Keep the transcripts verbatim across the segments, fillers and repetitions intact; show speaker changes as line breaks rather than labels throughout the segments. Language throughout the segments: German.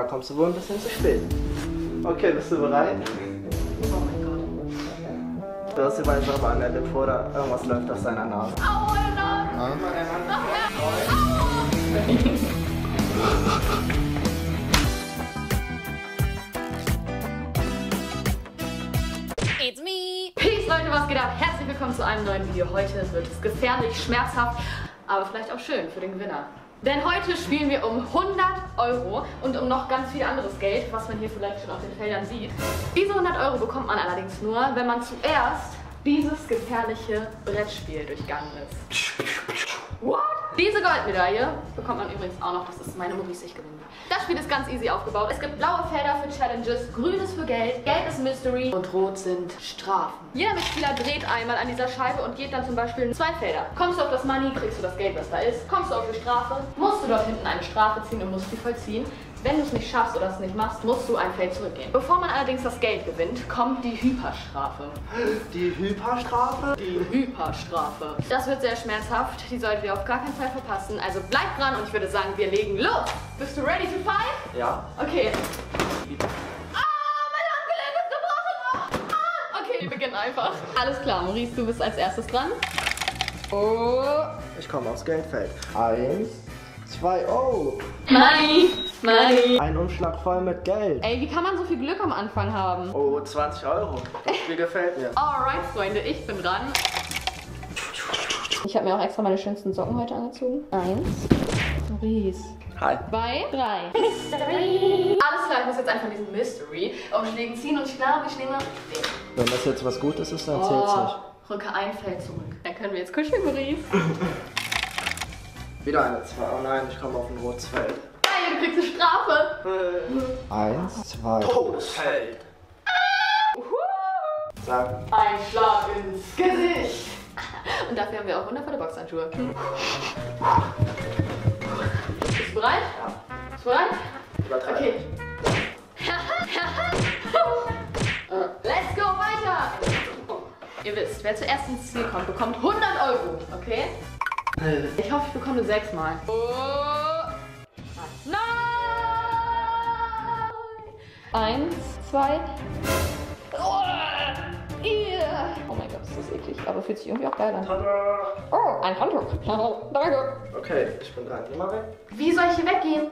kommst du wohl ein bisschen zu spät. Okay, bist du bereit?
Oh mein Gott.
Du hast übrigens aber an der Lippe oder irgendwas läuft aus deiner Nase.
Au, meine Nase!
Ah?
It's me! Peace Leute, was geht ab? Herzlich willkommen zu einem neuen Video. Heute wird es gefährlich, schmerzhaft, aber vielleicht auch schön für den Gewinner. Denn heute spielen wir um hundert Euro und um noch ganz viel anderes Geld, was man hier vielleicht schon auf den Feldern sieht. Diese hundert Euro bekommt man allerdings nur, wenn man zuerst dieses gefährliche Brettspiel durchgangen ist. What? Diese Goldmedaille bekommt man übrigens auch noch, das ist meine Maurice, ich gewinne. Das Spiel ist ganz easy aufgebaut. Es gibt blaue Felder für Challenges, grün ist für Geld, gelb ist Mystery und rot sind Strafen. Jeder Mitspieler dreht einmal an dieser Scheibe und geht dann zum Beispiel in zwei Felder. Kommst du auf das Money, kriegst du das Geld, was da ist. Kommst du auf die Strafe, musst du dort hinten eine Strafe ziehen und musst sie vollziehen. Wenn du es nicht schaffst oder es nicht machst, musst du ein Feld zurückgehen. Bevor man allerdings das Geld gewinnt, kommt die Hyperstrafe.
Die Hyperstrafe?
Die Hyperstrafe. Das wird sehr schmerzhaft, die sollten wir auf gar keinen Fall verpassen. Also bleib dran und ich würde sagen, wir legen los. Bist du ready to fight?
Ja.
Okay. Ah, mein Handgelenk ist gebrochen. Ah, okay, wir beginnen einfach. Alles klar, Maurice, du bist als erstes dran. Oh.
Ich komme aufs Geldfeld. Eins, zwei, oh.
Money, Money.
Ein Umschlag voll mit Geld.
Ey, wie kann man so viel Glück am Anfang haben?
Oh, zwanzig Euro. Das Spiel gefällt mir.
Alright, Freunde, ich bin dran. Ich habe mir auch extra meine schönsten Socken heute angezogen. Eins. Maurice.
Hi.
Zwei, drei. Mystery. Alles klar, ich muss jetzt einfach diesen Mystery-Umschlägen ziehen und ich glaube, ich nehme den.
Wenn das jetzt was Gutes ist, dann
Oh,
zählt's nicht.
rücke ein Feld zurück. Dann können wir jetzt kuscheln, Maurice.
Wieder eine zwei. Oh nein, ich komme auf ein rotes Feld.
Hey, du kriegst eine Strafe.
Eins, zwei. Todesfeld.
Ah.
Sag.
Ein Schlag ins Gesicht. Und dafür haben wir auch wundervolle Boxhandschuhe. Bist du bereit?
Ja.
Bist du bereit?
Übertreib.
Okay. Let's go, weiter! Ihr wisst, wer zuerst ins Ziel kommt, bekommt hundert Euro, okay? Ich hoffe, ich bekomme sechsmal. Oh. Nein! Eins, zwei. Oh, yeah. Oh mein Gott, ist das eklig. Aber fühlt sich irgendwie auch geil an.
Tada.
Oh, ein Handtuch. Danke.
Okay, ich bin dran. Geh mal weg.
Wie soll ich hier weggehen?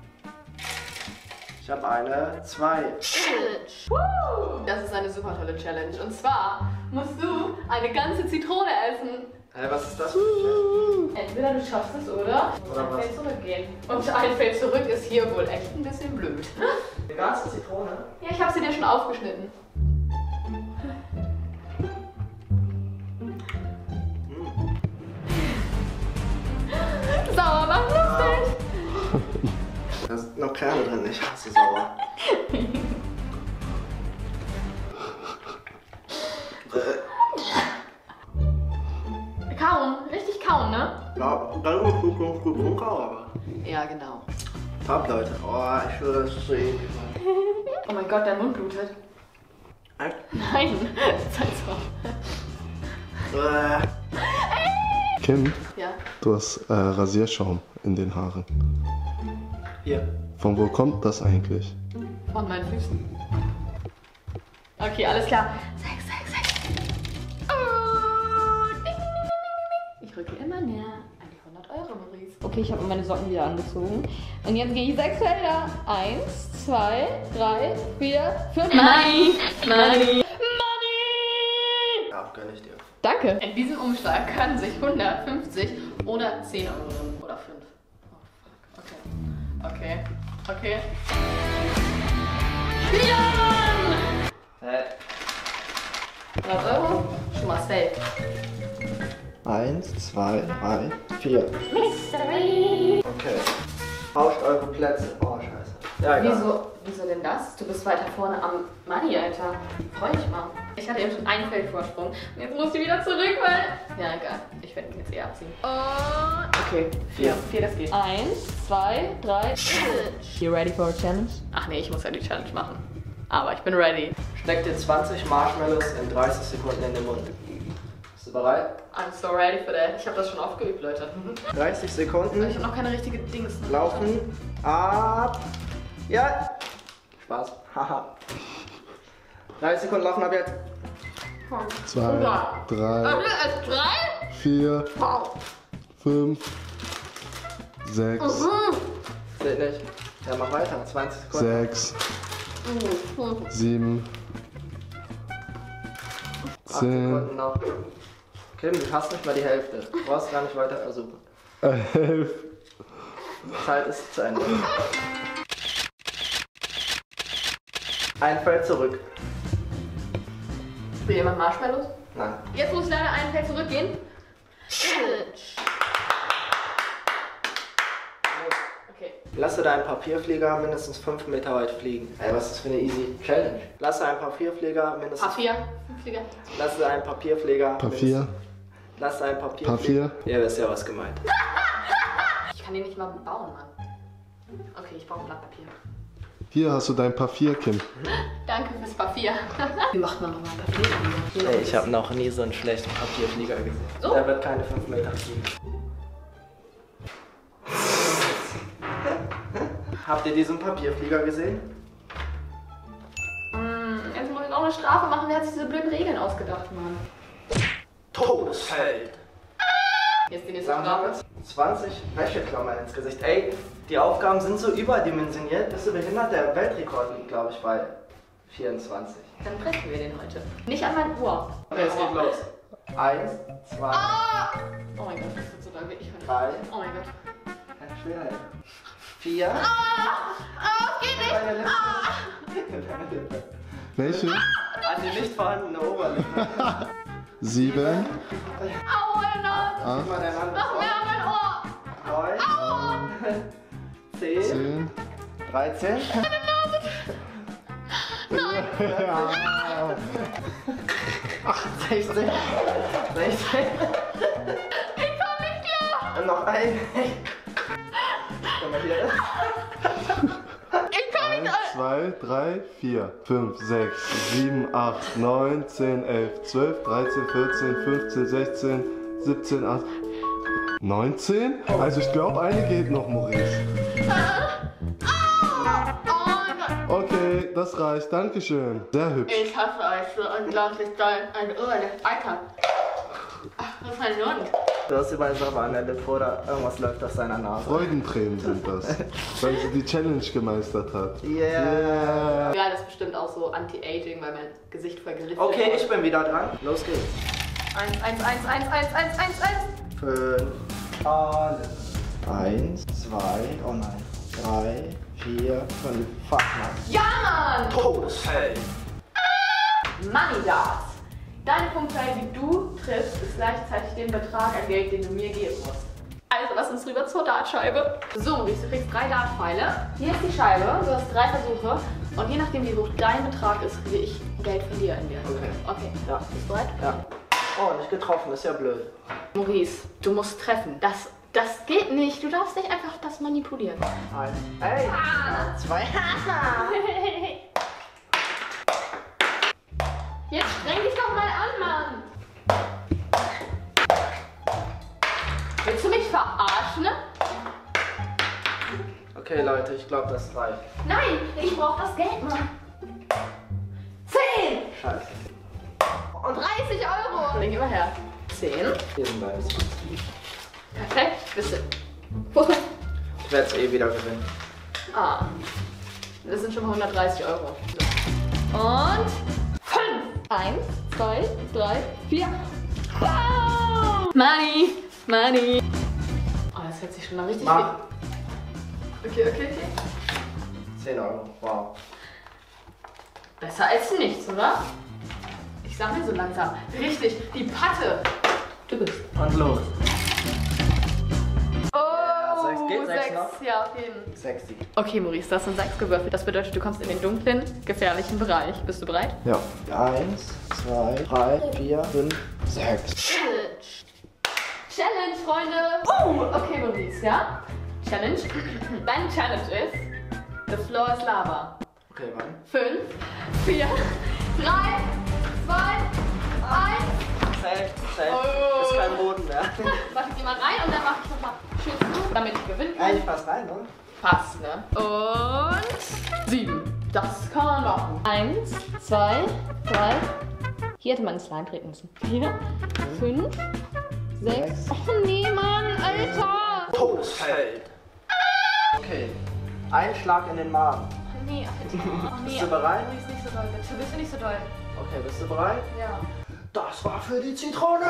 Ich habe eine zwei.
Challenge. Das ist eine super tolle Challenge. Und zwar musst du eine ganze Zitrone essen.
Hä, was ist das für ein
Entweder du schaffst es oder du musst
Oder
ein
was?
Feld zurückgehen. Und ein Feld zurück ist hier wohl echt ein bisschen blöd.
Eine ganze Zitrone?
Ja, ich habe sie dir schon aufgeschnitten. Sauer macht lustig.
Da sind noch Kerne drin, ich hasse sauer.
Kauen, richtig kauen, ne?
Ja, dann ist gut, gut, gut, gut, aber.
Ja, genau.
Top, Leute. Oh, ich schwöre, das ist so eklig.
Oh mein Gott, dein Mund blutet.
Echt?
Nein, das ist halt so.
Äh.
Kim,
Ja.
du hast äh, Rasierschaum in den Haaren.
Hier.
Von wo kommt das eigentlich?
Von meinen Füßen. Okay, alles klar. Sechs, sechs, sechs. Oh, ding, ding, ding, ding. Ich rücke immer näher an die hundert Euro, Maurice. Okay, ich habe meine Socken wieder angezogen. Und jetzt gehe ich sechs Felder. Eins, zwei, drei, vier, fünf. Money! Money! Money!
Ja, gönn ich dir.
Danke. In diesem Umschlag können sich hundertfünfzig oder zehn Euro drin. Oder fünf. Oh, fuck. Okay. Okay. Okay. Ja, Mann!
Hä?
hundert Euro? Schon mal safe.
Eins, zwei, drei, vier.
Mystery!
Okay. Tauscht eure Plätze. Oh, scheiße. Ja, egal.
Wieso, wieso denn das? Du bist weiter vorne am Money, Alter. Freu dich mal. Ich hatte eben schon einen Feldvorsprung. Und jetzt musst du wieder zurück, weil... Ja, egal. Ich werde ihn jetzt eher abziehen. Und... Okay, vier. Vier, das geht. Eins, zwei, drei... You ready for a challenge? Ach nee, ich muss ja die Challenge machen. Aber ich bin ready.
Steck dir zwanzig Marshmallows in dreißig Sekunden in den Mund. Bist du bereit?
I'm so ready for that. Ich habe das schon oft geübt, Leute.
dreißig Sekunden.
Ich habe noch keine richtige Dings.
Laufen. Ab. Ja. Spaß. Haha. dreißig Sekunden laufen ab jetzt.
Zwei, drei,
Drei?
vier, fünf, sechs,
Geht nicht. Ja, mach weiter. zwanzig Sekunden.
sechs, sieben,
acht
zehn,
Sekunden noch. Kim, du hast nicht mal die Hälfte. Du brauchst gar nicht weiter versuchen.
elf.
Zeit ist zu Ende. Ein Feld zurück.
Will jemand Marshmallows?
Nein.
Jetzt muss ich leider ein Feld zurückgehen. Challenge. Okay.
Lasse deinen Papierflieger mindestens fünf Meter weit fliegen. Ey, was ist das für eine easy Challenge? Lasse einen Papierflieger mindestens...
Papier. Flieger.
Lasse einen Papierflieger...
Papier.
mindestens- Lasse einen Papierflieger...
Papier.
Ihr wisst ja, was gemeint.
Ich kann den nicht mal bauen, Mann. Okay, ich brauche ein Blatt Papier.
Hier hast du dein Papier, Kim.
Danke fürs Papier. Wie macht man nochmal Papier?
Ey, ich habe noch nie so einen schlechten Papierflieger gesehen.
So.
Der wird keine fünf Meter fliegen. Habt ihr diesen Papierflieger gesehen?
Hm, jetzt muss ich noch eine Strafe machen. Wer hat sich diese blöden Regeln ausgedacht, Mann?
Todesfeld.
Jetzt die nächste
Sagen wir
Strafe.
jetzt zwanzig Wäscheklammern ins Gesicht. Ey, die Aufgaben sind so überdimensioniert. Bist du behindert? Der Weltrekord liegt, glaube ich, bei vierundzwanzig.
Dann brechen wir den heute. Nicht an mein Ohr.
Okay, es geht los. Eins, zwei,
Oh mein Gott, das wird so lange. Ich kann nicht.
drei,
Oh mein Gott.
schwer. Vier.
Oh, geht nicht.
Deine Lippe. Deine Lippe.
Welche?
An die nicht vorhandene Oberlippe.
Sieben,
Au, meine Nase.
acht,
Mal dein anderes
Noch mehr
Ohr.
an mein Ohr.
Neun. Zehn.
zehn.
dreizehn. sechzehn. sechzehn.
Ich komm nicht klar.
Und noch ein. Guck mal hier.
Ich komm nicht
eins, zwei, drei, vier, fünf, sechs, sieben, acht, neun, zehn, elf, zwölf, dreizehn, vierzehn, fünfzehn, sechzehn, siebzehn, achtzehn, neunzehn? Also ich glaube, eine geht noch, Maurice.
Oh mein Gott.
Okay, das reicht. Dankeschön. Sehr hübsch.
Ich hasse euch so unglaublich doll. Ein Ohr, Alter. Ach, was ist mein Hund?
Du hast übrigens aber an der Lippe oder irgendwas läuft auf seiner Nase.
Freudentränen sind das. Weil sie die Challenge gemeistert hat.
Yeah.
Ja, das ist bestimmt auch so Anti-Aging, weil mein Gesicht vergriffen ist.
Okay, ich bin wieder dran. Los geht's.
Eins, eins, eins, eins, eins, eins, eins, eins.
Fünf. Alles. Eins, zwei, oh nein. Drei, vier, fünf. Fuck, Mann.
Ja, Mann!
Todesfeld.
Money Darts. Deine Punktzahl, die du triffst, ist gleichzeitig den Betrag an Geld, den du mir geben musst. Also lass uns rüber zur Dartscheibe. So, Maurice, du kriegst drei Dartpfeile. Hier ist die Scheibe, du hast drei Versuche. Und je nachdem, wie hoch dein Betrag ist, kriege ich Geld von dir in dir.
Okay.
Okay.
Ja.
Bist du bereit?
Ja. Oh, nicht getroffen, ist ja blöd.
Maurice, du musst treffen. Das, das geht nicht. Du darfst nicht einfach das manipulieren.
Eins. Ey.
Ah.
Zwei.
Jetzt streng dich doch mal an, Mann. Willst du mich verarschen?
Okay, Leute, ich glaube, das reicht.
Nein, ich brauch das Geld, Mann. Zehn!
Scheiße.
Und dreißig Euro. Dann geh mal her. Zehn.
Hier sind deine zwanzig.
Perfekt. Bist du.
Ich werde es eh wieder gewinnen.
Ah. Das sind schon mal hundertdreißig Euro. Und fünf. Eins, zwei, drei, vier. Wow! Money! Money! Oh, das hört sich schon mal richtig
Mach.
viel. Okay, okay, okay.
zehn Euro. Wow.
Besser als nichts, oder? Ich sammle so langsam. Richtig, die Patte. Du bist.
Und los.
Oh,
sechs, geht sechs noch?
Ja, auf jeden.
Sexy.
Okay, Maurice, du hast einen Sechs gewürfelt. Das bedeutet, du kommst in den dunklen, gefährlichen Bereich. Bist du bereit?
Ja. Eins, zwei, drei, vier, fünf, sechs.
Challenge. Challenge, Freunde. Oh, okay, Maurice, ja? Challenge. Deine Challenge ist, the floor is lava.
Okay, wann?
Fünf, vier, drei, zwei, eins.
Safe, safe.
Oh.
Ist kein Boden mehr.
Mach ich die mal rein und dann mach ich nochmal schön zu, damit ich gewinnen kann.
Eigentlich fast rein, oder?
Fast, ne? Und sieben. Das kann man machen. Eins, zwei, drei. Hier hätte man einen Slime treten müssen. Vier, fünf, sechs. Oh nee, Mann, Alter.
Todesfeld. Okay. Ein Schlag in den Magen.
Oh nee, Alter. Oh, nee.
Bist du bereit?
Bist nicht so doll, bitte. Bist du nicht so doll?
Okay, bist du bereit?
Ja.
Das war für die Zitrone.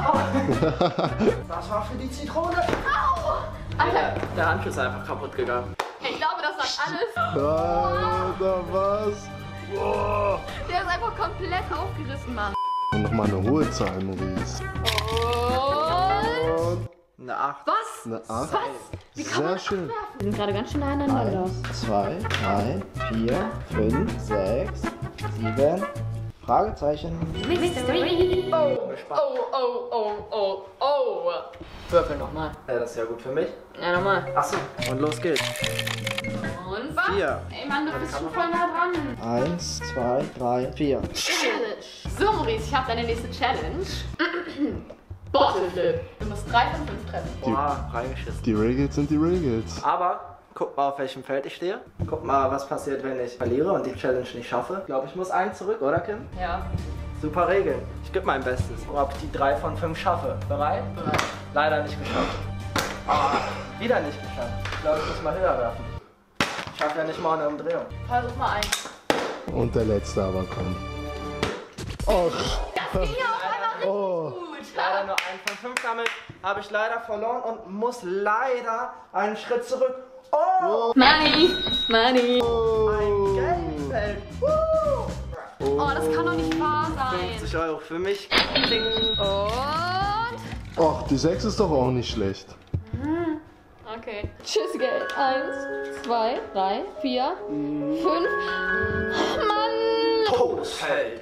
Das war für die Zitrone.
Au! Alter.
Der, der Handschuh ist einfach kaputt gegangen.
Ich glaube, das sagt alles.
Alter, was? Boah.
Der ist einfach komplett aufgerissen, Mann.
Und nochmal eine hohe Zahl, Maurice.
Und...
Und
Eine acht.
Was?
eine acht.
Was? Wie kann man
Sehr schön.
abwerfen? Wir sind gerade ganz schön nah aneinander.
Eins, zwei, drei, vier, fünf, sechs, sieben. Fragezeichen.
Mystery. Oh, oh, oh, oh, oh, oh. Würfel nochmal.
Ja, das ist ja gut für mich.
Ja, nochmal.
Achso, und los geht's.
Und was?
Vier.
Ey, Mann, du bist schon voll nah dran.
Eins, zwei, drei, vier.
Challenge. So, Maurice, ich habe deine nächste Challenge. Bottle Flip. Du musst drei von fünf treffen.
Boah, reingeschissen.
Die Regels sind die Regels.
Aber guck mal, auf welchem Feld ich stehe. Guck mal, was passiert, wenn ich verliere und die Challenge nicht schaffe. Ich glaube, ich muss einen zurück, oder Kim?
Ja.
Super Regeln. Ich gebe mein Bestes. Ob ich die drei von fünf schaffe. Bereit?
Bereit.
Leider nicht geschafft. Ah, wieder nicht geschafft. Ich glaube, ich muss mal höher werfen. Ich schaffe ja nicht mal eine Umdrehung.
Versuch mal ein.
Und der letzte aber kommt. Och.
Das ging ja auf einmal richtig
Oh.
gut.
Leider nur einen von fünf. Damit habe ich leider verloren und muss leider einen Schritt zurück. Oh!
Money, Money.
Ein Geldfeld. Woo!
Oh, das kann doch nicht wahr sein.
fünfzig Euro für mich. Kling.
Und...
Och, die sechs ist doch auch nicht schlecht.
Okay. Tschüss, Geld. Eins, zwei, drei, vier, fünf. Mann!
Todesfeld.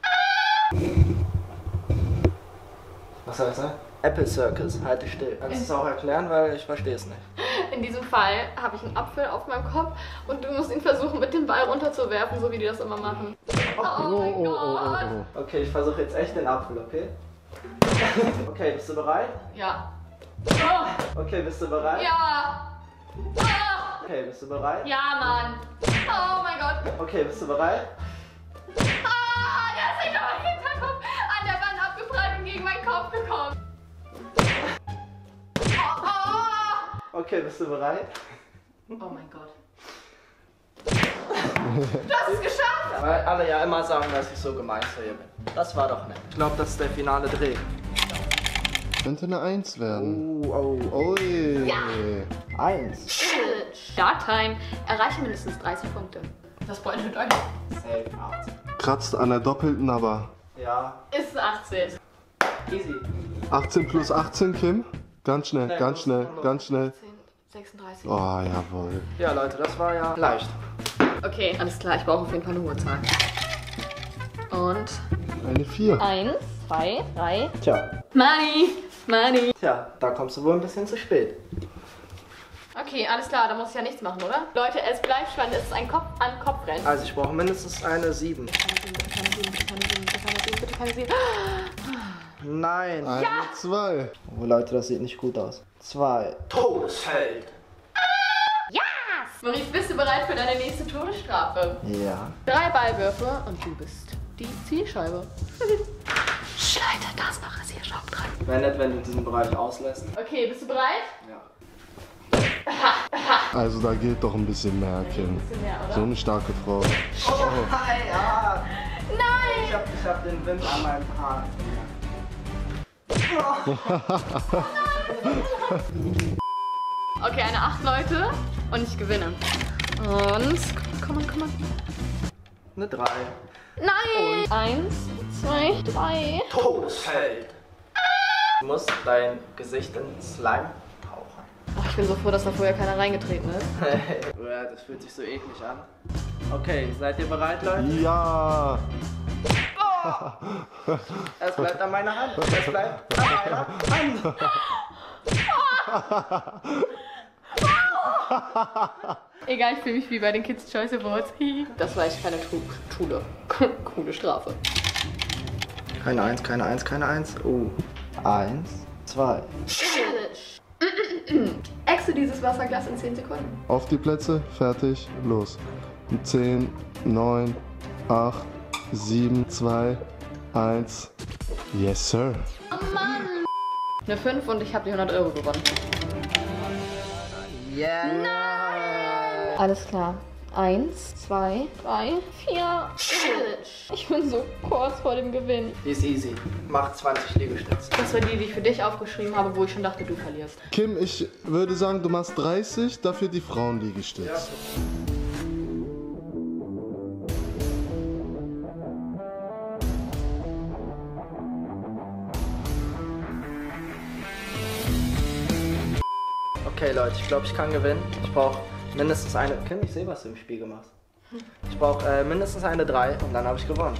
Was soll ich sagen? Apple Circus, halte still. Kannst du es auch erklären, weil ich verstehe es nicht.
In diesem Fall habe ich einen Apfel auf meinem Kopf und du musst ihn versuchen, mit dem Ball runterzuwerfen, so wie die das immer machen. Oh,
Oh,
mein
oh, oh,
Gott.
oh,
Okay, ich versuche jetzt echt den Apfel, okay? Okay, bist du bereit?
Ja. Oh,
Okay, bist du bereit?
ja. Oh,
Okay, bist du bereit?
ja, Mann. Oh mein Gott.
Okay, bist du bereit?
Ah, der ist nicht auf meinen Hinterkopf an der Wand abgeprallt und gegen meinen Kopf gekommen. Oh, oh.
Okay, bist du bereit?
Oh mein Gott. Du hast es geschafft!
Weil alle ja immer sagen, dass ich so gemein zu ihr bin. Das war doch nett. Ich glaube, das ist der finale Dreh.
Könnte eine eins werden.
Oh, oh,
Oh je.
Eins.
Starttime. Erreiche mindestens dreißig Punkte. Das bedeutet euch.
Safe achtzehn.
Kratzt an der doppelten, aber.
Ja,
Ist achtzehn.
easy.
achtzehn plus achtzehn, Kim? Ganz schnell,
Nee,
ganz
los,
schnell,
los.
ganz schnell.
sechsunddreißig.
Oh, jawohl.
Ja, Leute, das war ja leicht.
Okay, alles klar. Ich brauche auf jeden Fall eine hohe Zahl. Und
Eine vier.
eins, zwei, drei.
Tja,
Money, Money.
tja, da kommst du wohl ein bisschen zu spät.
Okay, alles klar. Da muss ich ja nichts machen, oder? Leute, es bleibt spannend. Es ist ein Kopf an Kopf rennen.
Also ich brauche mindestens eine sieben.
Bitte keine sieben, bitte keine sieben, bitte keine sieben, bitte keine sieben.
Nein.
Eine zwei.
Oh Leute, das sieht nicht gut aus. Zwei. Todesfeld.
Maurice, bist du bereit für deine nächste Todesstrafe?
Ja.
Drei Ballwürfe und du bist die Zielscheibe. Schleiter, da ist noch Rasierschaum dran.
Wäre nett, wenn du diesen Bereich auslässt.
Okay, bist du bereit?
Ja.
Also da geht doch ein bisschen mehr, Kim.
Ein bisschen mehr, oder?
So eine starke Frau.
Oh, ja.
Nein!
Ich hab, ich hab den Wind an meinem Haar.
Okay, eine acht, Leute. Und ich gewinne. Und... Komm on, komm on.
Eine drei.
Nein! Eins, zwei, drei.
Todesfeld. Du musst dein Gesicht in Slime tauchen.
Oh, ich bin so froh, dass da vorher keiner reingetreten ist.
Ja, das fühlt sich so eklig an. Okay, seid ihr bereit, Leute?
Ja.
Es bleibt an meiner Hand. Es bleibt an meiner Hand.
Egal, ich fühle mich wie bei den Kids' Choice Awards. Das war echt keine Schule. Coole Strafe.
Keine Eins, keine Eins, keine Eins. Oh. Eins, zwei.
Challenge. Exe dieses Wasserglas in zehn Sekunden.
Auf die Plätze, fertig, los. zehn, neun, acht, sieben, zwei, eins. Yes, sir.
Oh Mann! Eine fünf und ich habe die hundert Euro gewonnen.
Yeah.
Nein! Alles klar. Eins, zwei, drei, vier. Ich bin so kurz vor dem Gewinn.
Die ist easy. Mach zwanzig Liegestütze.
Das war die, die ich für dich aufgeschrieben habe, wo ich schon dachte, du verlierst.
Kim, ich würde sagen, du machst dreißig, dafür die Frauenliegestütze.
Ja. Okay Leute, ich glaube, ich kann gewinnen. Ich brauche mindestens eine... Kim, ich sehe, was du im Spiegel machst. Ich brauche äh, mindestens eine drei und dann habe ich gewonnen.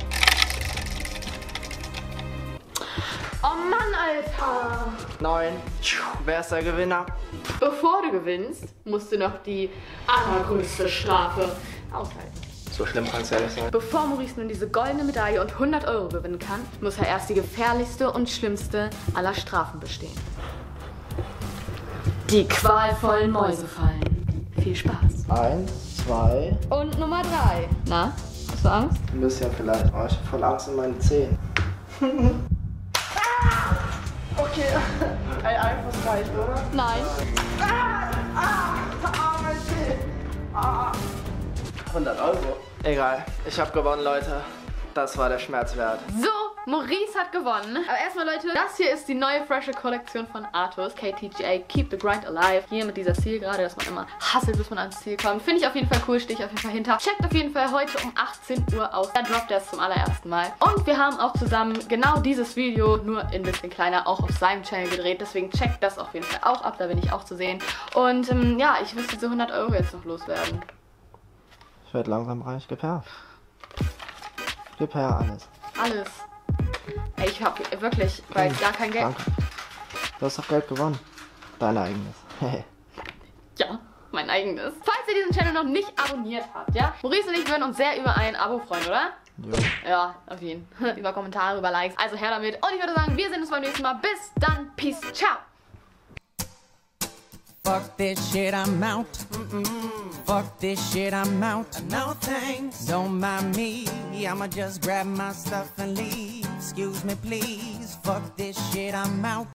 Oh Mann, Alter!
neun. Wer ist der Gewinner?
Bevor du gewinnst, musst du noch die allergrößte Strafe aushalten.
So schlimm kann es ja nicht sein.
Bevor Maurice nun diese goldene Medaille und hundert Euro gewinnen kann, muss er erst die gefährlichste und schlimmste aller Strafen bestehen. Die qualvollen Mäusefallen. Viel Spaß.
Eins, zwei.
Und Nummer drei. Na, hast du Angst?
Ein bisschen vielleicht. Oh, ich habe voll Angst in meinen Zähnen. ah! Okay. Ein Einfluss reicht, oder?
Nein.
Ah! Ah! Ah, mein Zeh! Ah! hundert Euro. Egal. Ich habe gewonnen, Leute. Das war der Schmerz wert.
So, Maurice hat gewonnen. Aber erstmal, Leute, das hier ist die neue frische Kollektion von Artus. K T G A, Keep the Grind Alive. Hier mit dieser Ziel gerade, dass man immer hustelt, bis man ans Ziel kommt. Finde ich auf jeden Fall cool, stehe ich auf jeden Fall hinter. Checkt auf jeden Fall heute um achtzehn Uhr aus. Da droppt er es zum allerersten Mal. Und wir haben auch zusammen genau dieses Video, nur ein bisschen kleiner, auch auf seinem Channel gedreht. Deswegen checkt das auf jeden Fall auch ab, da bin ich auch zu sehen. Und ähm, ja, ich müsste diese hundert Euro jetzt noch loswerden.
Ich werde langsam reich. Gib her. Gib her alles.
Alles. Ey, ich hab wirklich bald gar kein Geld.
Danke. Du hast doch Geld gewonnen. Dein eigenes.
Ja, mein eigenes. Falls ihr diesen Channel noch nicht abonniert habt, ja? Maurice und ich würden uns sehr über ein Abo freuen, oder?
Jo.
Ja, auf jeden Fall. Über Kommentare, über Likes. Also her damit. Und ich würde sagen, wir sehen uns beim nächsten Mal. Bis dann. Peace. Ciao.
Fuck this shit, I'm out. Mm-mm. Fuck this shit, I'm out. No thanks, don't mind me. I'ma just grab my stuff and leave. Excuse me, please. Fuck this shit, I'm out.